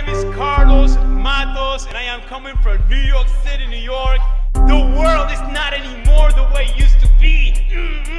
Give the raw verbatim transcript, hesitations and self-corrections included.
is Carlos Matos, and I am coming from New York City, New York. The world is not anymore the way it used to be. Mm.